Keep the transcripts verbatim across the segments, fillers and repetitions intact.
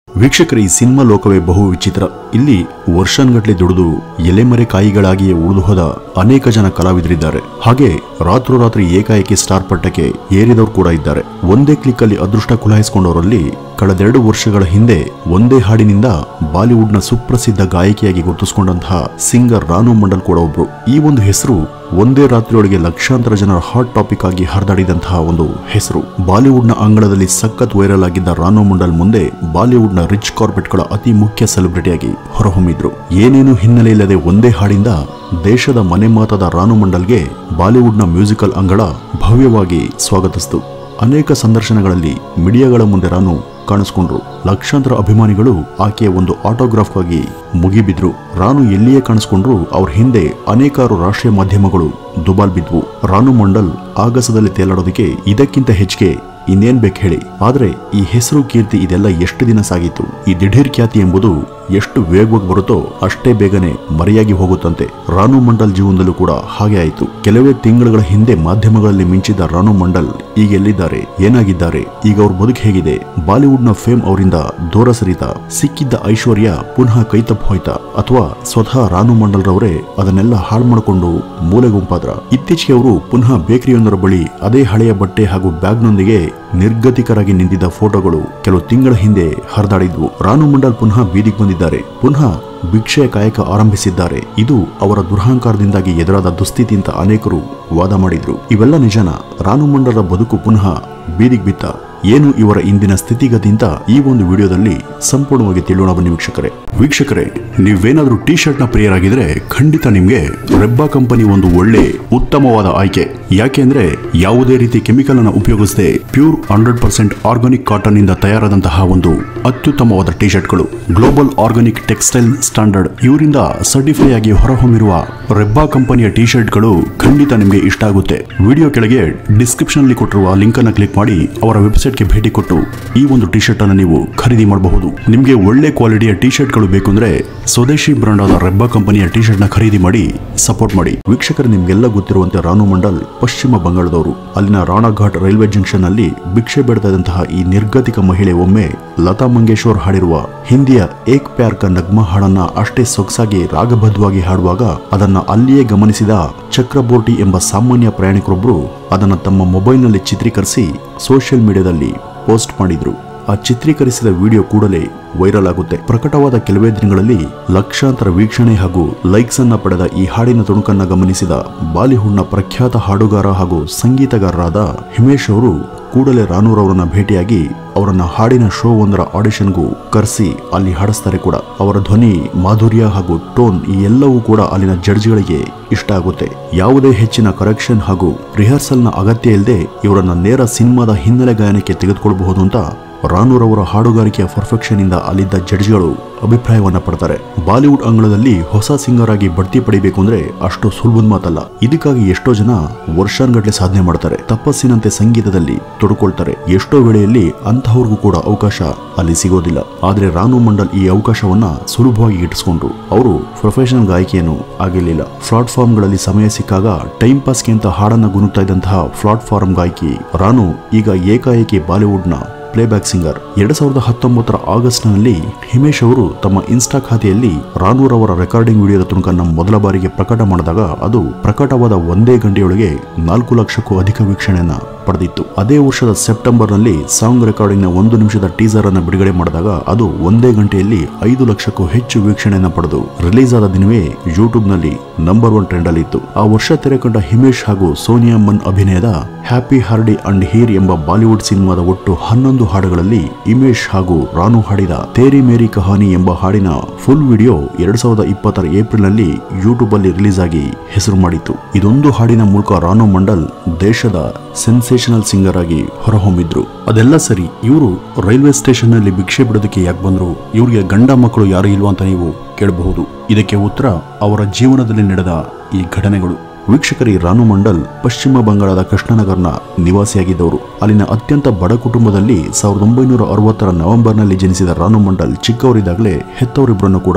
ವೀಕ್ಷಕರ ಈ ಸಿನಿಮಾ ಲೋಕವೇ ಬಹು ವಿಚಿತ್ರ. ಇಲ್ಲಿ ವರ್ಷಾನ್ಗಟ್ಲೆ ದುಡಿದು ಎಲೆಮರೆ ಕಾಯಿಗಳಾಗಿಯೇ ಉಳಿದು ಹೋದ ಅನೇಕ ಜನ ಕಲಾವಿದರಿದ್ದಾರೆ. ಹಾಗೆ ರಾತ್ರೋರಾತ್ರಿ ಏಕಾಏಕಿ ಸ್ಟಾರ್ ಪಟ್ಟಕ್ಕೆ ಏರಿದವರು ಕೂಡ ಇದ್ದಾರೆ. ಒಂದೇ ಕ್ಲಿಕ್ ಅಲ್ಲಿ ಅದೃಷ್ಟ ಕುಲಾಯಿಸಿಕೊಂಡವರಲ್ಲಿ ಕಳೆದೆರಡು ವರ್ಷಗಳ ಹಿಂದೆ ಒಂದೇ ಹಾಡಿನಿಂದ ಬಾಲಿವುಡ್ ನ ಸುಪ್ರಸಿದ್ಧ ಗಾಯಕಿಯಾಗಿ ಗುರುತಿಸಿಕೊಂಡಂತಹ ಸಿಂಗರ್ ರಾನು ಮಂಡಲ್ ಕೂಡ ಒಬ್ರು. ಈ ಒಂದು ಹೆಸರು ಒಂದೇ ರಾತ್ರಿಯೊಳಗೆ ಲಕ್ಷಾಂತರ ಜನರ ಹಾಟ್ ಟಾಪಿಕ್ ಆಗಿ ಹರಿದಾಡಿದಂತಹ ಒಂದು ಹೆಸರು. ಬಾಲಿವುಡ್ ನ ಅಂಗಳದಲ್ಲಿ ಸಖತ್ ವೈರಲ್ ಆಗಿದ್ದ ರಾನು ಮಂಡಲ್ ಮುಂದೆ ಬಾಲಿವುಡ್ ನ ರಿಚ್ ಕಾರ್ಪೊರೇಟ್ ಗಳ ಅತಿ ಮುಖ್ಯ ಸೆಲೆಬ್ರಿಟಿಯಾಗಿ ಹೊರಹೊಮ್ಮಿದ್ರು. ಏನೇನು ಹಿನ್ನೆಲೆ ಇಲ್ಲದೆ ಒಂದೇ ಹಾಡಿಂದ ದೇಶದ ಮನೆ ಮಾತಾದ ರಾನು ಮಂಡಲ್ಗೆ ಬಾಲಿವುಡ್ ನ ಮ್ಯೂಸಿಕಲ್ ಅಂಗಳ ಭವ್ಯವಾಗಿ ಸ್ವಾಗತಿಸಿತು. ಅನೇಕ ಸಂದರ್ಶನಗಳಲ್ಲಿ ಮೀಡಿಯಾಗಳ ಮುಂದೆ ರಾನು ಕಾಣಿಸ್ಕೊಂಡ್ರು. ಲಕ್ಷಾಂತರ ಅಭಿಮಾನಿಗಳು ಆಕೆಯ ಒಂದು ಆಟೋಗ್ರಾಫ್ಗಾಗಿ ಮುಗಿಬಿದ್ರು. ರಾನು ಎಲ್ಲಿಯೇ ಕಾಣಿಸ್ಕೊಂಡ್ರು ಅವ್ರ ಹಿಂದೆ ಅನೇಕಾರು ರಾಷ್ಟ್ರೀಯ ಮಾಧ್ಯಮಗಳು ದುಬಾಲ್ ಬಿದ್ವು. ರಾನು ಮಂಡಲ್ ಆಗಸದಲ್ಲಿ ತೇಲಾಡೋದಕ್ಕೆ ಇದಕ್ಕಿಂತ ಹೆಚ್ಚಿಗೆ ಇನ್ನೇನ್ ಬೇಕು ಹೇಳಿ. ಆದ್ರೆ ಈ ಹೆಸರು ಕೀರ್ತಿ ಇದೆಲ್ಲ ಎಷ್ಟು ದಿನ ಸಾಗಿತ್ತು? ಈ ದಿಢೀರ್ ಖ್ಯಾತಿ ಎಂಬುದು ಎಷ್ಟು ವೇಗವಾಗಿ ಬರುತ್ತೋ ಅಷ್ಟೇ ಬೇಗನೆ ಮರೆಯಾಗಿ ಹೋಗುತ್ತಂತೆ. ರಾನು ಮಂಡಲ್ ಜೀವನದಲ್ಲೂ ಕೂಡ ಹಾಗೆ ಆಯಿತು. ಕೆಲವೇ ತಿಂಗಳುಗಳ ಹಿಂದೆ ಮಾಧ್ಯಮಗಳಲ್ಲಿ ಮಿಂಚಿದ ರಾನು ಮಂಡಲ್ ಈಗ ಎಲ್ಲಿದ್ದಾರೆ, ಏನಾಗಿದ್ದಾರೆ, ಈಗ ಅವ್ರ ಬದುಕು ಹೇಗಿದೆ, ಬಾಲಿವುಡ್ ನ ಫೇಮ್ ಅವರಿಂದ ದೂರ ಸರಿತ, ಸಿಕ್ಕಿದ್ದ ಐಶ್ವರ್ಯ ಪುನಃ ಕೈತಪ್ಪ ಹೋಯ್ತಾ, ಅಥವಾ ಸ್ವತಃ ರಾನು ಮಂಡಲ್ ರವರೇ ಅದನ್ನೆಲ್ಲ ಹಾಳು ಮಾಡಿಕೊಂಡು ಮೂಲೆ ಗುಂಪಾದ್ರ? ಇತ್ತೀಚೆಗೆ ಅವರು ಪುನಃ ಬೇಕರಿಯೊಂದರ ಬಳಿ ಅದೇ ಹಳೆಯ ಬಟ್ಟೆ ಹಾಗೂ ಬ್ಯಾಗ್ನೊಂದಿಗೆ ನಿರ್ಗತಿಕರಾಗಿ ನಿಂತಿದ್ದ ಫೋಟೋಗಳು ಕೆಲವು ತಿಂಗಳ ಹಿಂದೆ ಹರಿದಾಡಿದ್ವು. ರಾನು ಮಂಡಲ್ ಪುನಃ ಬೀದಿಗೆ ಬಂದಿದ್ದಾರೆ, ಪುನಃ ಭಿಕ್ಷೆಯ ಕಾಯಕ ಆರಂಭಿಸಿದ್ದಾರೆ. ಇದು ಅವರ ದುರಹಂಕಾರದಿಂದಾಗಿ ಎದುರಾದ ದುಸ್ಥಿತಿ ಅಂತ ಅನೇಕರು ವಾದ ಮಾಡಿದ್ರು. ಇವೆಲ್ಲ ನಿಜನ? ರಾನು ಮಂಡಲ್ರ ಬದುಕು ಪುನಃ ಬೀದಿಗೆ ಬಿತ್ತ? ಏನು ಇವರ ಇಂದಿನ ಸ್ಥಿತಿಗತಿ ಅಂತ ಈ ಒಂದು ವಿಡಿಯೋದಲ್ಲಿ ಸಂಪೂರ್ಣವಾಗಿ ತಿಳಿಯೋಣ ಬನ್ನಿ ವೀಕ್ಷಕರೇ. ವೀಕ್ಷಕರೇ, ನೀವೇನಾದ್ರೂ ಟಿ ಶರ್ಟ್ ನ ಪ್ರಿಯರಾಗಿದ್ರೆ ಖಂಡಿತ ನಿಮ್ಗೆ ರೆಬ್ಬಾ ಕಂಪನಿ ಒಂದು ಒಳ್ಳೆ ಉತ್ತಮವಾದ ಆಯ್ಕೆ. ಯಾಕೆ ಅಂದ್ರೆ ಯಾವುದೇ ರೀತಿ ಕೆಮಿಕಲ್ ಅನ್ನು ಉಪಯೋಗಿಸದೆ pure hundred percent organic cotton ಇಂದ ತಯಾರಾದಂತಹ ಒಂದು ಅತ್ಯುತ್ತಮವಾದ ಟಿ ಶರ್ಟ್ಗಳು. ಗ್ಲೋಬಲ್ ಆರ್ಗಾನಿಕ್ ಟೆಕ್ಸ್ಟೈಲ್ ಸ್ಟ್ಯಾಂಡರ್ಡ್ ಇವರಿಂದ ಸರ್ಟಿಫೈ ಆಗಿ ಹೊರಹೊಮ್ಮಿರುವ ರೆಬ್ಬಾ ಕಂಪನಿಯ ಟಿ ಶರ್ಟ್ಗಳು ಖಂಡಿತ ನಿಮ್ಗೆ ಇಷ್ಟ ಆಗುತ್ತೆ. ವಿಡಿಯೋ ಕೆಳಗೆ ಡಿಸ್ಕ್ರಿಪ್ಷನ್ ಅಲ್ಲಿ ಕೊಟ್ಟಿರುವ ಲಿಂಕ್ ಅನ್ನು ಕ್ಲಿಕ್ ಮಾಡಿ ಅವರ ವೆಬ್ಸೈಟ್ ಗೆ ಭೇಟಿ ಕೊಟ್ಟು ಈ ಒಂದು ಟಿ ಶರ್ಟ್ ಅನ್ನು ನೀವು ಖರೀದಿ ಮಾಡಬಹುದು. ನಿಮಗೆ ಒಳ್ಳೆ ಕ್ವಾಲಿಟಿಯ ಟಿ ಶರ್ಟ್ ಗಳು ಬೇಕು ಅಂದ್ರೆ ಸ್ವದೇಶಿ ಬ್ರಾಂಡ್ ಆದ ರೆಬ್ಬಾ ಕಂಪನಿಯ ಟಿ ಶರ್ಟ್ ನ ಖರೀದಿ ಮಾಡಿ ಸಪೋರ್ಟ್ ಮಾಡಿ. ವೀಕ್ಷಕರು, ನಿಮ್ಗೆಲ್ಲ ಗೊತ್ತಿರುವಂತೆ ರಾನು ಮಂಡಲ್ ಪಶ್ಚಿಮ ಬಂಗಾಳದವರು. ಅಲ್ಲಿನ ರಾಣಾಘಾಟ್ ರೈಲ್ವೆ ಜಂಕ್ಷನ್ ನಲ್ಲಿ ಭಿಕ್ಷೆ ಬೇಡ್ತಾ ಇದ್ದಂತಹ ಈ ನಿರ್ಗತಿಕ ಮಹಿಳೆ ಒಮ್ಮೆ ಲತಾ ಮಂಗೇಶ್ವರ್ ಹಾಡಿರುವ ಹಿಂದಿಯ ಏಕ್ ಪ್ಯಾರ್ ಕಾ ನಗ್ಮಾ ಹಾಡನ್ನ ಅಷ್ಟೇ ಸೊಗಸಾಗಿ ರಾಗಬದ್ಧವಾಗಿ ಹಾಡುವಾಗ ಅದನ್ನ ಅಲ್ಲಿಯೇ ಗಮನಿಸಿದ ಚಕ್ರಬೋರ್ಟಿ ಎಂಬ ಸಾಮಾನ್ಯ ಪ್ರಯಾಣಿಕರೊಬ್ಬರು ಅದನ್ನ ತಮ್ಮ ಮೊಬೈಲ್ ನಲ್ಲಿ ಚಿತ್ರೀಕರಿಸಿ ಸೋಷಿಯಲ್ ಮೀಡಿಯಾದಲ್ಲಿ ಪೋಸ್ಟ್ ಮಾಡಿದ್ರು. ಆ ಚಿತ್ರೀಕರಿಸಿದ ವಿಡಿಯೋ ಕೂಡಲೇ ವೈರಲ್ ಆಗುತ್ತೆ. ಪ್ರಕಟವಾದ ಕೆಲವೇ ದಿನಗಳಲ್ಲಿ ಲಕ್ಷಾಂತರ ವೀಕ್ಷಣೆ ಹಾಗೂ ಲೈಕ್ಸ್ ಅನ್ನ ಪಡೆದ ಈ ಹಾಡಿನ ತುಣುಕನ್ನ ಗಮನಿಸಿದ ಬಾಲಿವುಡ್ ನ ಪ್ರಖ್ಯಾತ ಹಾಡುಗಾರ ಹಾಗೂ ಸಂಗೀತಗಾರರಾದ ಹಿಮೇಶ್ ಅವರು ಕೂಡಲೇ ರಾನುರವರನ್ನ ಭೇಟಿಯಾಗಿ ಅವರನ್ನ ಹಾಡಿನ ಶೋ ಒಂದರ ಆಡಿಷನ್ಗೂ ಕರೆಸಿ ಅಲ್ಲಿ ಹಾಡಿಸ್ತಾರೆ ಕೂಡ. ಅವರ ಧ್ವನಿ ಮಾಧುರ್ಯ ಹಾಗೂ ಟೋನ್ ಈ ಎಲ್ಲವೂ ಕೂಡ ಅಲ್ಲಿನ ಜಡ್ಜ್ಗಳಿಗೆ ಇಷ್ಟ ಆಗುತ್ತೆ. ಯಾವುದೇ ಹೆಚ್ಚಿನ ಕರೆಕ್ಷನ್ ಹಾಗೂ ರಿಹರ್ಸಲ್ ನ ಅಗತ್ಯ ಇಲ್ಲದೆ ಇವರನ್ನ ನೇರ ಸಿನಿಮಾದ ಹಿನ್ನೆಲೆ ಗಾಯನಕ್ಕೆ ತೆಗೆದುಕೊಳ್ಳಬಹುದು ಅಂತ ರಾನುರವರ ಹಾಡುಗಾರಿಕೆಯ ಪರ್ಫೆಕ್ಷನ್ ಇಂದ ಅಲ್ಲಿದ್ದ ಜಡ್ಜ್ಗಳು ಅಭಿಪ್ರಾಯವನ್ನ ಪಡ್ತಾರೆ. ಬಾಲಿವುಡ್ ಅಂಗಳದಲ್ಲಿ ಹೊಸ ಸಿಂಗರ್ ಆಗಿ ಬಡ್ತಿ ಪಡಿಬೇಕು ಅಂದ್ರೆ ಅಷ್ಟು ಸುಲಭದ ಮಾತಲ್ಲ. ಇದಕ್ಕಾಗಿ ಎಷ್ಟೋ ಜನ ವರ್ಷಾನ್ಗಟ್ಲೆ ಸಾಧನೆ ಮಾಡ್ತಾರೆ, ತಪಸ್ಸಿನಂತೆ ಸಂಗೀತದಲ್ಲಿ ತೊಡಕೊಳ್ತಾರೆ. ಎಷ್ಟೋ ವೇಳೆಯಲ್ಲಿ ಅಂತಹವ್ರಿಗೂ ಕೂಡ ಅವಕಾಶ ಅಲ್ಲಿ ಸಿಗೋದಿಲ್ಲ. ಆದ್ರೆ ರಾನು ಮಂಡಲ್ ಈ ಅವಕಾಶವನ್ನ ಸುಲಭವಾಗಿ ಇಟ್ಟಿಸ್ಕೊಂಡ್ರು. ಅವರು ಪ್ರೊಫೆಷನಲ್ ಗಾಯಕಿಯನ್ನು ಆಗಿರ್ಲಿಲ್ಲ. ಪ್ಲಾಟ್ಫಾರ್ಮ್ ಗಳಲ್ಲಿ ಸಮಯ ಸಿಕ್ಕಾಗ ಟೈಮ್ ಪಾಸ್ಗೆ ಅಂತ ಹಾಡನ್ನ ಗುನುಗ್ತಾ ಇದ್ದಂತಹ ಪ್ಲಾಟ್ಫಾರ್ಮ್ ಗಾಯಕಿ ರಾನು ಈಗ ಏಕಾಏಕಿ ಬಾಲಿವುಡ್ ನ ಪ್ಲೇಬ್ಯಾಕ್ ಸಿಂಗರ್. ಎರಡ್ ಸಾವಿರದ ಹತ್ತೊಂಬತ್ತರ ಆಗಸ್ಟ್ ನಲ್ಲಿ ಹಿಮೇಶ್ ಅವರು ತಮ್ಮ ಇನ್ಸ್ಟಾ ಖಾತೆಯಲ್ಲಿ ರಾನುರವರ ರೆಕಾರ್ಡಿಂಗ್ ವಿಡಿಯೋದ ತುಣುಕನ್ನು ಮೊದಲ ಬಾರಿಗೆ ಪ್ರಕಟ ಮಾಡಿದಾಗ ಅದು ಪ್ರಕಟವಾದ ಒಂದೇ ಗಂಟೆಯೊಳಗೆ ನಾಲ್ಕು ಲಕ್ಷಕ್ಕೂ ಅಧಿಕ ವೀಕ್ಷಣೆಯನ್ನ ಪಡೆದಿತ್ತು. ಅದೇ ವರ್ಷದ ಸೆಪ್ಟೆಂಬರ್ ನಲ್ಲಿ ಸಾಂಗ್ ರೆಕಾರ್ಡಿಂಗ್ ನ ಒಂದು ನಿಮಿಷದ ಟೀಸರ್ ಅನ್ನು ಬಿಡುಗಡೆ ಮಾಡಿದಾಗ ಅದು ಒಂದೇ ಗಂಟೆಯಲ್ಲಿ ಐದು ಲಕ್ಷಕ್ಕೂ ಹೆಚ್ಚು ವೀಕ್ಷಣೆಯನ್ನ ಪಡೆದು ರಿಲೀಸ್ ಆದ ದಿನವೇ ಯೂಟ್ಯೂಬ್ ನಲ್ಲಿ ನಂಬರ್ ಒನ್ ಟ್ರೆಂಡ್ ಅಲ್ಲಿ ಇತ್ತು. ಆ ವರ್ಷ ತೆರೆಕಂಡ ಹಿಮೇಶ್ ಹಾಗೂ ಸೋನಿಯಾ ಮನ್ ಅಭಿನಯದ ಹ್ಯಾಪಿ ಹಾರ್ಡಿ ಅಂಡ್ ಹೀರ್ ಎಂಬ ಬಾಲಿವುಡ್ ಸಿನಿಮಾದ ಒಟ್ಟು ಹನ್ನೊಂದು ಹಾಡುಗಳಲ್ಲಿ ಹಿಮೇಶ್ ಹಾಗೂ ರಾನು ಹಾಡಿದ ತೇರಿ ಮೇರಿ ಕಹಾನಿ ಎಂಬ ಹಾಡಿನ ಫುಲ್ ವಿಡಿಯೋ ಎರಡ್ ಸಾವಿರದ ಇಪ್ಪತ್ತರ ಏಪ್ರಿಲ್ ನಲ್ಲಿ ಯೂಟ್ಯೂಬ್ ಅಲ್ಲಿ ರಿಲೀಸ್ ಆಗಿ ಹೆಸರು ಮಾಡಿತ್ತು. ಇದೊಂದು ಹಾಡಿನ ಮೂಲಕ ರಾನು ಮಂಡಲ್ ದೇಶದ ಸೆನ್ಸೇಷನಲ್ ಸಿಂಗರ್ ಆಗಿ ಹೊರಹೊಮ್ಮಿದ್ರು. ಅದೆಲ್ಲ ಸರಿ, ಇವರು ರೈಲ್ವೆ ಸ್ಟೇಷನ್ ನಲ್ಲಿ ಭಿಕ್ಷೆ ಬಿಡೋದಕ್ಕೆ ಯಾಕೆ ಬಂದ್ರು? ಇವ್ರಿಗೆ ಗಂಡ ಮಕ್ಕಳು ಯಾರು ಇಲ್ವಾ ಅಂತ ನೀವು ಕೇಳಬಹುದು. ಇದಕ್ಕೆ ಉತ್ತರ ಅವರ ಜೀವನದಲ್ಲಿ ನಡೆದ ಈ ಘಟನೆಗಳು. ವೀಕ್ಷಕರಿ, ರಾನು ಮಂಡಲ್ ಪಶ್ಚಿಮ ಬಂಗಾಳದ ಕೃಷ್ಣನಗರ್ನ ನಿವಾಸಿಯಾಗಿದ್ದವರು. ಅಲ್ಲಿನ ಅತ್ಯಂತ ಬಡ ಕುಟುಂಬದಲ್ಲಿ ಸಾವಿರದ ಒಂಬೈನೂರ ಅರವತ್ತರ ನವೆಂಬರ್ನಲ್ಲಿ ಜನಿಸಿದ ರಾನು ಮಂಡಲ್ ಚಿಕ್ಕವರಿದ್ದಾಗಲೇ ಹೆತ್ತವರಿಬ್ಬರನ್ನು ಕೂಡ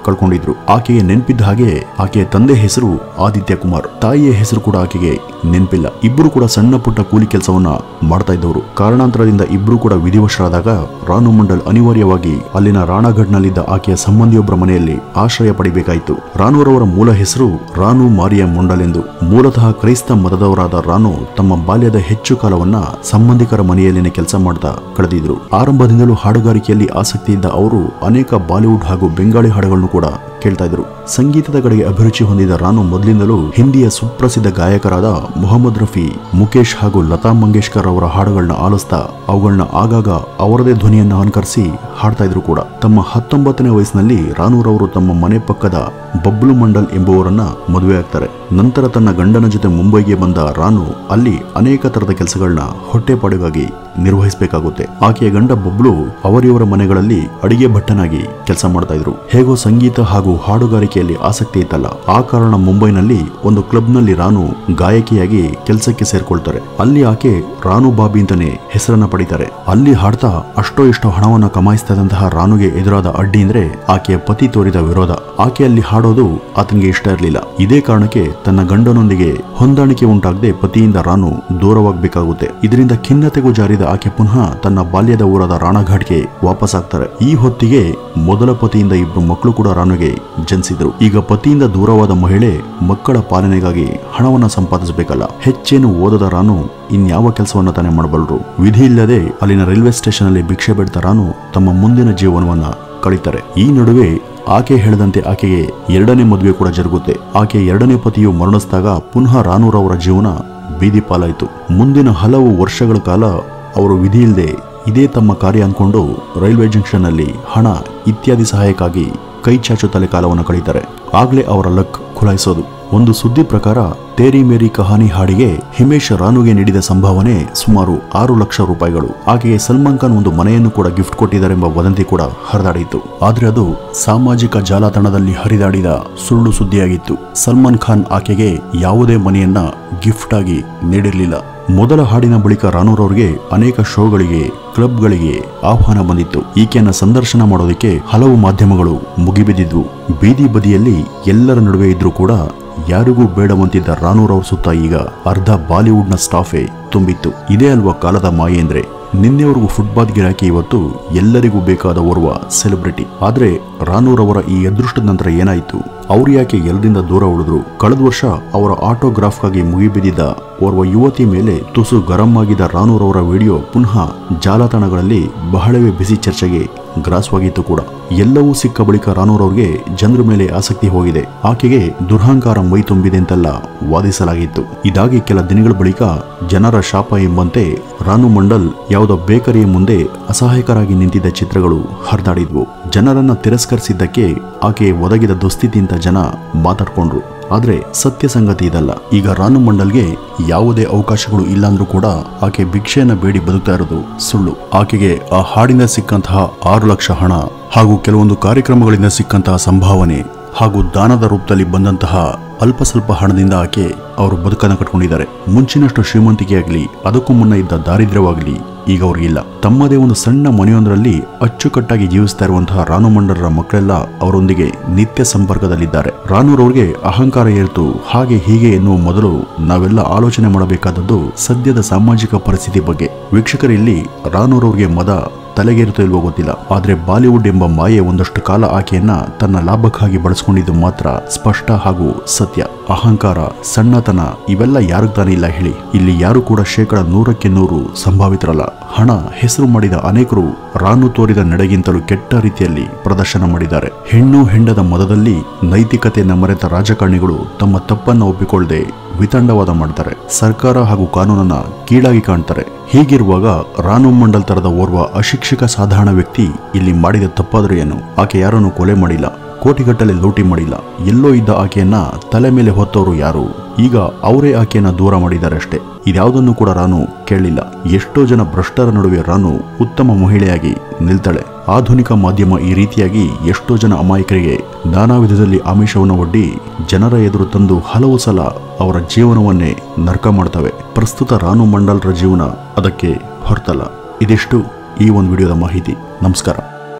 ಕಳ್ಕೊಂಡಿದ್ರು. ಆಕೆಗೆ ನೆನಪಿದ್ದ ಹಾಗೆ ಆಕೆಯ ತಂದೆ ಹೆಸರು ಆದಿತ್ಯ ಕುಮಾರ್, ತಾಯಿಯ ಹೆಸರು ಕೂಡ ಆಕೆಗೆ ನೆನಪಿಲ್ಲ. ಇಬ್ರು ಕೂಡ ಸಣ್ಣ ಪುಟ್ಟ ಕೂಲಿ ಕೆಲಸವನ್ನ ಮಾಡ್ತಾ ಇದ್ದವರು. ಕಾರಣಾಂತರದಿಂದ ಇಬ್ರು ಕೂಡ ವಿಧಿವಶರಾದಾಗ ರಾನು ಮಂಡಲ್ ಅನಿವಾರ್ಯವಾಗಿ ಅಲ್ಲಿನ ರಾಣಾಘಡ್ನಲ್ಲಿದ್ದ ಆಕೆಯ ಸಂಬಂಧಿಯೊಬ್ಬರ ಮನೆಯಲ್ಲಿ ಆಶ್ರಯ ಪಡಿಬೇಕಾಯಿತು. ರಾನುರವರ ಮೂಲ ಹೆಸರು ರಾನು ಮಾರಿಯಾ ಮಂಡಲ್ ಎಂದು. ಮೂಲತಃ ಕ್ರೈಸ್ತ ಮತದವರಾದ ರಾನು ತಮ್ಮ ಬಾಲ್ಯದ ಹೆಚ್ಚು ಕಾಲವನ್ನ ಸಂಬಂಧಿಕರ ಮನೆಯಲ್ಲಿನ ಕೆಲಸ ಮಾಡ್ತಾ ಕಳೆದಿದ್ರು. ಆರಂಭದಿಂದಲೂ ಹಾಡುಗಾರಿಕೆಯಲ್ಲಿ ಆಸಕ್ತಿ ಇದ್ದ ಅವರು ಅನೇಕ ಬಾಲಿವುಡ್ ಹಾಗೂ ಬೆಂಗಾಳಿ ಹಾಡುಗಳನ್ನು ಕೂಡ ಕೇಳ್ತಾ ಇದ್ರು. ಸಂಗೀತದ ಕಡೆಗೆ ಅಭಿರುಚಿ ಹೊಂದಿದ ರಾನು ಮೊದಲಿಂದಲೂ ಹಿಂದಿಯ ಸುಪ್ರಸಿದ್ಧ ಗಾಯಕರಾದ ಮೊಹಮ್ಮದ್ ರಫಿ, ಮುಕೇಶ್ ಹಾಗೂ ಲತಾ ಮಂಗೇಶ್ಕರ್ ಅವರ ಹಾಡುಗಳನ್ನ ಆಲಿಸ್ತಾ ಅವುಗಳನ್ನ ಆಗಾಗ ಅವರದೇ ಧ್ವನಿಯನ್ನ ಅನುಕರಿಸಿ ಹಾಡ್ತಾ ಇದ್ರು ಕೂಡ. ತಮ್ಮ ಹತ್ತೊಂಬತ್ತನೇ ವಯಸ್ಸಿನಲ್ಲಿ ರಾನುರವರು ತಮ್ಮ ಮನೆ ಪಕ್ಕದ ಬಬ್ಲು ಮಂಡಲ್ ಎಂಬುವರನ್ನ ಮದುವೆ ಆಗ್ತಾರೆ. ನಂತರ ತನ್ನ ಗಂಡನ ಜೊತೆ ಮುಂಬೈಗೆ ಬಂದ ರಾನು ಅಲ್ಲಿ ಅನೇಕ ತರದ ಕೆಲಸಗಳನ್ನ ಹೊಟ್ಟೆಪಾಡಿಗಾಗಿ ನಿರ್ವಹಿಸಬೇಕಾಗುತ್ತೆ. ಆಕೆಯ ಗಂಡ ಬಬ್ಲು ಅವರಿವರ ಮನೆಗಳಲ್ಲಿ ಅಡಿಗೆ ಭಟ್ಟನಾಗಿ ಕೆಲಸ ಮಾಡ್ತಾ ಇದ್ರು. ಹೇಗೋ ಸಂಗೀತ ಹಾಗೂ ಹಾಡುಗಾರಿಕೆಯಲ್ಲಿ ಆಸಕ್ತಿ ಇತ್ತಲ್ಲ, ಆ ಕಾರಣ ಮುಂಬೈನಲ್ಲಿ ಒಂದು ಕ್ಲಬ್ ನಲ್ಲಿ ರಾನು ಗಾಯಕಿಯಾಗಿ ಕೆಲಸಕ್ಕೆ ಸೇರ್ಕೊಳ್ತಾರೆ. ಅಲ್ಲಿ ಆಕೆ ರಾನು ಬಾಬಿ ಅಂತಾನೆ ಹೆಸರನ್ನ ಪಡಿತಾರೆ. ಅಲ್ಲಿ ಹಾಡ್ತಾ ಅಷ್ಟೋ ಇಷ್ಟೋ ಹಣವನ್ನ ಕಮಾಯಿಸ್ತಾ ಇದ್ದಂತಹ ರಾನುಗೆ ಎದುರಾದ ಅಡ್ಡಿ ಅಂದ್ರೆ ಆಕೆಯ ಪತಿ ತೋರಿದ ವಿರೋಧ. ಆಕೆ ಅಲ್ಲಿ ಹಾಡೋದು ಆತನಿಗೆ ಇಷ್ಟ ಇರಲಿಲ್ಲ. ಇದೇ ಕಾರಣಕ್ಕೆ ತನ್ನ ಗಂಡನೊಂದಿಗೆ ಹೊಂದಾಣಿಕೆ ಉಂಟಾಗದೆ ಪತಿಯಿಂದ ರಾನು ದೂರವಾಗಬೇಕಾಗುತ್ತೆ. ಇದರಿಂದ ಖಿನ್ನತೆಗೂ ಜಾರಿದ ಆಕೆ ಪುನಃ ತನ್ನ ಬಾಲ್ಯದ ಊರಾದ ರಾಣಾಘಾಟ್ಗೆ ವಾಪಸ್ ಆಗ್ತಾರೆ. ಈ ಹೊತ್ತಿಗೆ ಮೊದಲ ಪತಿಯಿಂದ ಇಬ್ರು ಮಕ್ಕಳು ಕೂಡ ರಾನುಗೆ ಜನಿಸಿದ್ರು. ಈಗ ಪತಿಯಿಂದ ದೂರವಾದ ಮಹಿಳೆ ಮಕ್ಕಳ ಪಾಲನೆಗಾಗಿ ಹಣವನ್ನ ಸಂಪಾದಿಸಬೇಕಲ್ಲ. ಹೆಚ್ಚೇನು ಓದದ ರಾನು ಇನ್ಯಾವ ಕೆಲಸವನ್ನ ತಾನೇ ಮಾಡಬಲ್ಲರು. ವಿಧಿ ಇಲ್ಲದೆ ಅಲ್ಲಿನ ರೈಲ್ವೆ ಸ್ಟೇಷನ್ ಅಲ್ಲಿ ಭಿಕ್ಷೆ ಬೇಡ್ತಾ ರಾನು ತಮ್ಮ ಮುಂದಿನ ಜೀವನವನ್ನ ಕಳೀತಾರೆ. ಈ ನಡುವೆ ಆಕೆ ಹೇಳಿದಂತೆ ಆಕೆಗೆ ಎರಡನೇ ಮದುವೆ ಕೂಡ ಜರುಗುತ್ತೆ. ಆಕೆ ಎರಡನೇ ಪತಿಯು ಮರಣಿಸಿದಾಗ ಪುನಃ ರಾನುರವರ ಜೀವನ ಬೀದಿ ಪಾಲಾಯಿತು. ಮುಂದಿನ ಹಲವು ವರ್ಷಗಳ ಕಾಲ ಅವರು ವಿಧಿ ಇಲ್ಲದೆ ಇದೇ ತಮ್ಮ ಕಾರ್ಯ ಅನ್ಕೊಂಡು ರೈಲ್ವೆ ಜಂಕ್ಷನ್ ನಲ್ಲಿ ಹಣ ಇತ್ಯಾದಿ ಸಹಾಯಕ್ಕಾಗಿ ಕೈ ಚಾಚು ತಲೆ ಕಾಲವನ್ನು ಕಳೀತಾರೆ. ಆಗ್ಲೇ ಅವರ ಲಕ್ ಖುಲಾಯಿಸೋದು. ಒಂದು ಸುದ್ದಿ ಪ್ರಕಾರ ತೇರಿ ಮೇರಿ ಕಹಾನಿ ಹಾಡಿಗೆ ಹಿಮೇಶ್ ರಾನುಗೆ ನೀಡಿದ ಸಂಭಾವನೆ ಸುಮಾರು ಆರು ಲಕ್ಷ ರೂಪಾಯಿಗಳು. ಆಕೆಗೆ ಸಲ್ಮಾನ್ ಖಾನ್ ಒಂದು ಮನೆಯನ್ನು ಕೂಡ ಗಿಫ್ಟ್ ಕೊಟ್ಟಿದ್ದಾರೆಂಬ ವದಂತಿ ಕೂಡ ಹರಿದಾಡಿತ್ತು. ಆದ್ರೆ ಅದು ಸಾಮಾಜಿಕ ಜಾಲತಾಣದಲ್ಲಿ ಹರಿದಾಡಿದ ಸುಳ್ಳು ಸುದ್ದಿಯಾಗಿತ್ತು. ಸಲ್ಮಾನ್ ಖಾನ್ ಆಕೆಗೆ ಯಾವುದೇ ಮನೆಯನ್ನ ಗಿಫ್ಟ್ ಆಗಿ ನೀಡಿರಲಿಲ್ಲ. ಮೊದಲ ಹಾಡಿನ ಬಳಿಕ ರಾನುರವರಿಗೆ ಅನೇಕ ಶೋಗಳಿಗೆ, ಕ್ಲಬ್ಗಳಿಗೆ ಆಹ್ವಾನ ಬಂದಿತ್ತು. ಈಕೆಯನ್ನ ಸಂದರ್ಶನ ಮಾಡೋದಕ್ಕೆ ಹಲವು ಮಾಧ್ಯಮಗಳು ಮುಗಿಬಿದ್ದಿದ್ವು. ಬೀದಿ ಬದಿಯಲ್ಲಿ ಎಲ್ಲರ ನಡುವೆ ಇದ್ರೂ ಕೂಡ ಯಾರಿಗೂ ಬೇಡವಂತಿದ್ದ ರಾನುರವ್ರ ಸುತ್ತ ಈಗ ಅರ್ಧ ಬಾಲಿವುಡ್ನ ಸ್ಟಾಫೇ ತುಂಬಿತ್ತು. ಇದೇ ಅಲ್ವಾ ಕಾಲದ ಮಾಯೆ ಅಂದ್ರೆ. ನಿನ್ನೆವರೆಗೂ ಫುಟ್ಪಾತ್ ಗಿರಾಕಿ ಇವತ್ತು ಎಲ್ಲರಿಗೂ ಬೇಕಾದ ಓರ್ವ ಸೆಲೆಬ್ರಿಟಿ. ಆದ್ರೆ ರಾನುರವರ ಈ ಅದೃಷ್ಟದ ನಂತರ ಏನಾಯ್ತು? ಅವ್ರು ಯಾಕೆ ಎಲ್ಲರಿಂದ ದೂರ ಉಳಿದ್ರು? ಕಳೆದ ವರ್ಷ ಅವರ ಆಟೋಗ್ರಾಫ್ಗಾಗಿ ಮುಗಿಬಿದ್ದಿದ್ದ ಓರ್ವ ಯುವತಿ ಮೇಲೆ ತುಸು ಗರಂ ಆಗಿದ್ದ ರಾನುರವರ ವಿಡಿಯೋ ಪುನಃ ಜಾಲತಾಣಗಳಲ್ಲಿ ಬಹಳವೇ ಬಿಸಿ ಚರ್ಚೆಗೆ ಗ್ರಾಸವಾಗಿತ್ತು ಕೂಡ. ಎಲ್ಲವೂ ಸಿಕ್ಕ ಬಳಿಕ ರಾನುರವ್ರಿಗೆ ಜನರ ಮೇಲೆ ಆಸಕ್ತಿ ಹೋಗಿದೆ. ಆಕೆಗೆ ದುರಹಂಕಾರ ಮೈ ತುಂಬಿದೆ ಅಂತೆಲ್ಲ ವಾದಿಸಲಾಗಿತ್ತು. ಇದಾಗಿ ಕೆಲ ದಿನಗಳ ಬಳಿಕ ಜನರ ಶಾಪ ಎಂಬಂತೆ ರಾನು ಮಂಡಲ್ ಯಾವುದೋ ಬೇಕರಿಯ ಮುಂದೆ ಅಸಹಾಯಕರಾಗಿ ನಿಂತಿದ್ದ ಚಿತ್ರಗಳು ಹರಿದಾಡಿದ್ವು. ಜನರನ್ನ ತಿರಸ್ಕರಿಸಿದ್ದಕ್ಕೆ ಆಕೆ ಒದಗಿದ ದುಸ್ಥಿತಿಯಿಂದ ಜನ ಮಾತಾಡ್ಕೊಂಡ್ರು. ಆದ್ರೆ ಸತ್ಯ ಸಂಗತಿ ಇದಲ್ಲ. ಈಗ ರಾನು ಮಂಡಲ್ಗೆ ಯಾವುದೇ ಅವಕಾಶಗಳು ಇಲ್ಲಾಂದ್ರೂ ಕೂಡ ಆಕೆ ಭಿಕ್ಷೆಯನ್ನ ಬೇಡಿ ಬದುಕ್ತಾ ಇರೋದು ಸುಳ್ಳು. ಆಕೆಗೆ ಆ ಹಾಡಿನ ಸಿಕ್ಕಂತಹ ಆರು ಲಕ್ಷ ಹಣ ಹಾಗೂ ಕೆಲವೊಂದು ಕಾರ್ಯಕ್ರಮಗಳಿಂದ ಸಿಕ್ಕಂತಹ ಸಂಭಾವನೆ ಹಾಗೂ ದಾನದ ರೂಪದಲ್ಲಿ ಬಂದಂತಹ ಅಲ್ಪ ಸ್ವಲ್ಪ ಹಣದಿಂದ ಆಕೆ ಅವರು ಬದುಕನ್ನ ಕಟ್ಕೊಂಡಿದ್ದಾರೆ. ಮುಂಚಿನಷ್ಟು ಶ್ರೀಮಂತಿಕೆಯಾಗಲಿ, ಅದಕ್ಕೂ ಮುನ್ನ ಇದ್ದ ದಾರಿದ್ರ್ಯವಾಗಲಿ ಈಗ ಅವ್ರಿಗಿಲ್ಲ. ತಮ್ಮದೇ ಒಂದು ಸಣ್ಣ ಮನೆಯೊಂದರಲ್ಲಿ ಅಚ್ಚುಕಟ್ಟಾಗಿ ಜೀವಿಸ್ತಾ ಇರುವಂತಹ ರಾನು ಮಂಡಲ್ರ ಮಕ್ಕಳೆಲ್ಲ ಅವರೊಂದಿಗೆ ನಿತ್ಯ ಸಂಪರ್ಕದಲ್ಲಿದ್ದಾರೆ. ರಾನುರವ್ರಿಗೆ ಅಹಂಕಾರ ಏರ್ತು ಹಾಗೆ ಹೀಗೆ ಎನ್ನುವ ಮೊದಲು ನಾವೆಲ್ಲ ಆಲೋಚನೆ ಮಾಡಬೇಕಾದದ್ದು ಸದ್ಯದ ಸಾಮಾಜಿಕ ಪರಿಸ್ಥಿತಿ ಬಗ್ಗೆ. ವೀಕ್ಷಕರಲ್ಲಿ ರಾನುರವ್ರಿಗೆ ಮದ ತಲೆಗೇರುತ್ತೋ ಇಲ್ವೋ ಗೊತ್ತಿಲ್ಲ. ಆದ್ರೆ ಬಾಲಿವುಡ್ ಎಂಬ ಮಾಯೆ ಒಂದಷ್ಟು ಕಾಲ ಆಕೆಯನ್ನ ತನ್ನ ಲಾಭಕ್ಕಾಗಿ ಬಳಸಿಕೊಂಡಿದ್ದು ಮಾತ್ರ ಸ್ಪಷ್ಟ ಹಾಗೂ ಸತ್ಯ. ಅಹಂಕಾರ, ಸಣ್ಣತನ ಇವೆಲ್ಲ ಯಾರಿಗ್ ತಾನೇ ಇಲ್ಲ ಹೇಳಿ. ಇಲ್ಲಿ ಯಾರು ಕೂಡ ಶೇಕಡ ನೂರಕ್ಕೆ ನೂರು ಸಂಭಾವಿತರಲ್ಲ. ಹಣ, ಹೆಸರು ಮಾಡಿದ ಅನೇಕರು ರಾನು ತೋರಿದ ನಡೆಗಿಂತಲೂ ಕೆಟ್ಟ ರೀತಿಯಲ್ಲಿ ಪ್ರದರ್ಶನ ಮಾಡಿದ್ದಾರೆ. ಹೆಣ್ಣು ಹೆಂಡದ ಮದದಲ್ಲಿ ನೈತಿಕತೆಯನ್ನ ಮರೆತ ರಾಜಕಾರಣಿಗಳು ತಮ್ಮ ತಪ್ಪನ್ನ ಒಪ್ಪಿಕೊಳ್ಳದೆ ವಿತಂಡವಾದ ಮಾಡ್ತಾರೆ. ಸರ್ಕಾರ ಹಾಗೂ ಕಾನೂನನ್ನ ಕೀಳಾಗಿ ಕಾಣ್ತಾರೆ. ಹೀಗಿರುವಾಗ ರಾನು ಮಂಡಲ್ ತರದ ಓರ್ವ ಅಶಿಕ್ಷಿತ ಸಾಧಾರಣ ವ್ಯಕ್ತಿ ಇಲ್ಲಿ ಮಾಡಿದ ತಪ್ಪಾದ್ರೂ ಏನು? ಆಕೆ ಯಾರನ್ನು ಕೊಲೆ ಮಾಡಿಲ್ಲ, ಕೋಟಿಗಟ್ಟಲೆ ಲೂಟಿ ಮಾಡಿಲ್ಲ. ಎಲ್ಲೋ ಇದ್ದ ಆಕೆಯನ್ನ ತಲೆ ಮೇಲೆ ಹೊತ್ತವರು ಯಾರು? ಈಗ ಅವರೇ ಆಕೆಯನ್ನ ದೂರ ಮಾಡಿದ್ದಾರೆ ಅಷ್ಟೇ. ಇದ್ಯಾವುದನ್ನು ಕೂಡ ರಾನು ಕೇಳಲಿಲ್ಲ. ಎಷ್ಟೋ ಜನ ಭ್ರಷ್ಟರ ನಡುವೆ ರಾನು ಉತ್ತಮ ಮಹಿಳೆಯಾಗಿ ನಿಲ್ತಾಳೆ. ಆಧುನಿಕ ಮಾಧ್ಯಮ ಈ ರೀತಿಯಾಗಿ ಎಷ್ಟೋ ಜನ ಅಮಾಯಕರಿಗೆ ನಾನಾ ವಿಧದಲ್ಲಿ ಆಮಿಷವನ್ನು ಒಡ್ಡಿ ಜನರ ಎದುರು ತಂದು ಹಲವು ಸಲ ಅವರ ಜೀವನವನ್ನೇ ನರ್ಕ ಮಾಡ್ತವೆ. ಪ್ರಸ್ತುತ ರಾನು ಮಂಡಲ್ರ ಜೀವನ ಅದಕ್ಕೆ ಹೊರತಲ್ಲ. ಇದಿಷ್ಟು ಈ ಒಂದು ವಿಡಿಯೋದ ಮಾಹಿತಿ. ನಮಸ್ಕಾರ.